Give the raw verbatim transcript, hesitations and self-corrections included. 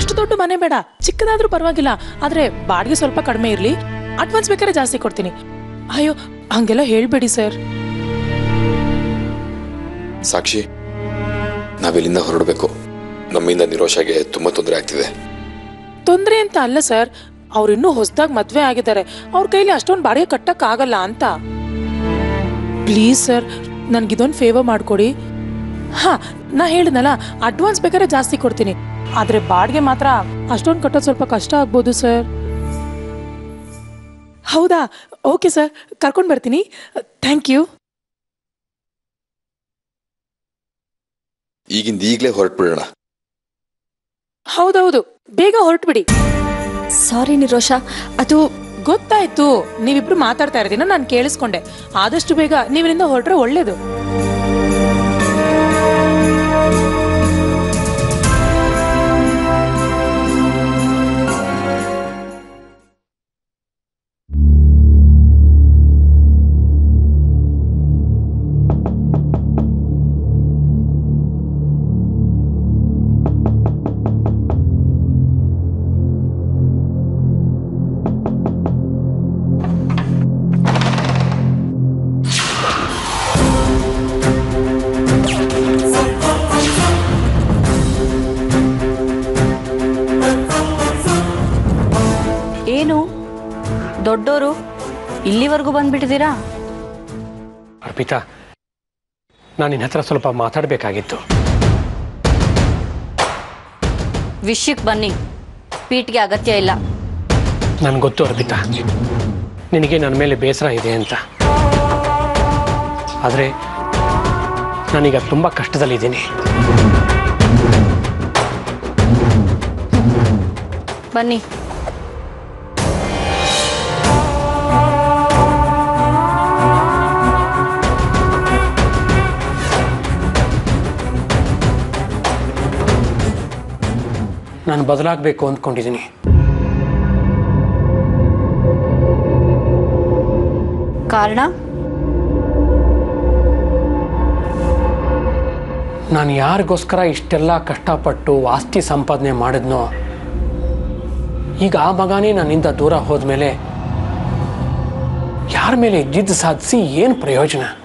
ಅಷ್ಟು ದೊಡ್ಡ ಮನೆ ಬೇಡ, ಚಿಕ್ಕದಾದ್ರೂ ಪರವಾಗಿಲ್ಲ, ಆದ್ರೆ ಬಾಡಿಗೆ ಸ್ವಲ್ಪ ಕಡಿಮೆ ಇರ್ಲಿ, ಅಡ್ವಾನ್ಸ್ ಬೇಕಾದ್ರೆ ಜಾಸ್ತಿ ಕೊಡ್ತೀನಿ. ಅಯ್ಯೋ ಹಂಗೆಲ್ಲ ಹೇಳ್ಬೇಡಿ ಸರ್. ಸಾಕ್ಷಿ, ನಾವಿಲ್ಲಿಂದ ಹೊರಡಬೇಕು. ನಮ್ಮಿಂದ ನಿರೋಷಾಗೆ ತುಂಬಾ ತೊಂದರೆ ಆಗ್ತಿದೆ. ತೊಂದರೆ ಅಂತ ಅಲ್ಲ ಸರ್, ಅವ್ರು ಇನ್ನೂ ಹೊಸದಾಗಿ ಮದ್ವೆ ಆಗಿದ್ದಾರೆ, ಅವ್ರ ಕೈಲಿ ಅಷ್ಟೊಂದು ಬಾಡಿಗೆ ಕಟ್ಟಕ್ ಆಗಲ್ಲ ಅಂತ. ಪ್ಲೀಸ್ ಸರ್, ನನ್ಗಿದೊಂದು ಫೇವರ್ ಮಾಡ್ಕೊಡಿ. ಹಾ, ನಾ ಹೇಳಿದ್ನಲ್ಲ, ಅಡ್ವಾನ್ಸ್ ಬೇಕಾದ್ರೆ ಜಾಸ್ತಿ ಕೊಡ್ತೀನಿ, ಆದ್ರೆ ಬಾಡಿಗೆ ಮಾತ್ರ ಅಷ್ಟೊಂದು ಕಟ್ಟೋದು ಸ್ವಲ್ಪ ಕಷ್ಟ ಆಗ್ಬೋದು ಸರ್. ಹೌದಾ? ಓಕೆ ಸರ್, ಕರ್ಕೊಂಡು ಬರ್ತೀನಿ. Thank you. ಈಗಿಂದ ಈಗಲೇ ಹೊರಟ್ಬಿಡೋಣ. ಹೌದೌದು, ಬೇಗ ಹೊರಟ್ಬಿಡಿ. ಸಾರಿ ನಿರೋಷಾ, ಅದು ಗೊತ್ತಾಯ್ತು, ನೀವಿಬ್ರು ಮಾತಾಡ್ತಾ ಇರೋದಿನ ನಾನು ಕೇಳಿಸ್ಕೊಂಡೆ. ಆದಷ್ಟು ಬೇಗ ನೀವಿನಿಂದ ಹೊರಟ್ರೆ ಒಳ್ಳೇದು. ಏನು ದೊಡ್ಡೋರು ಇಲ್ಲಿವರೆಗೂ ಬಂದ್ಬಿಟ್ಟಿದ್ದೀರಾ? ಅರ್ಪಿತಾ, ನಾನು ನಿನ್ನ ಹತ್ರ ಸ್ವಲ್ಪ ಮಾತಾಡಬೇಕಾಗಿತ್ತು. ವಿಷಯಕ್ಕೆ ಬನ್ನಿ, ಪೀಟ್ಗೆ ಅಗತ್ಯ ಇಲ್ಲ. ನನಗೆ ಗೊತ್ತು ಅರ್ಪಿತಾ, ನಿನಗೆ ನನ್ನ ಮೇಲೆ ಬೇಸರ ಇದೆ ಅಂತ. ಆದರೆ ನಾನೀಗ ತುಂಬ ಕಷ್ಟದಲ್ಲಿದ್ದೀನಿ. ಬನ್ನಿ. ನಾನು ಬದಲಾಗಬೇಕು ಅಂದ್ಕೊಂಡಿದ್ದೀನಿ. ಕಾರಣ? ನಾನು ಯಾರಿಗೋಸ್ಕರ ಇಷ್ಟೆಲ್ಲ ಕಷ್ಟಪಟ್ಟು ಆಸ್ತಿ ಸಂಪಾದನೆ ಮಾಡಿದ್ನೋ, ಈಗ ಆ ಮಗನೇ ನನ್ನಿಂದ ದೂರ ಹೋದ್ಮೇಲೆ ಯಾರ ಮೇಲೆ ಜಿದ್ದು ಸಾಧಿಸಿ ಏನು ಪ್ರಯೋಜನ?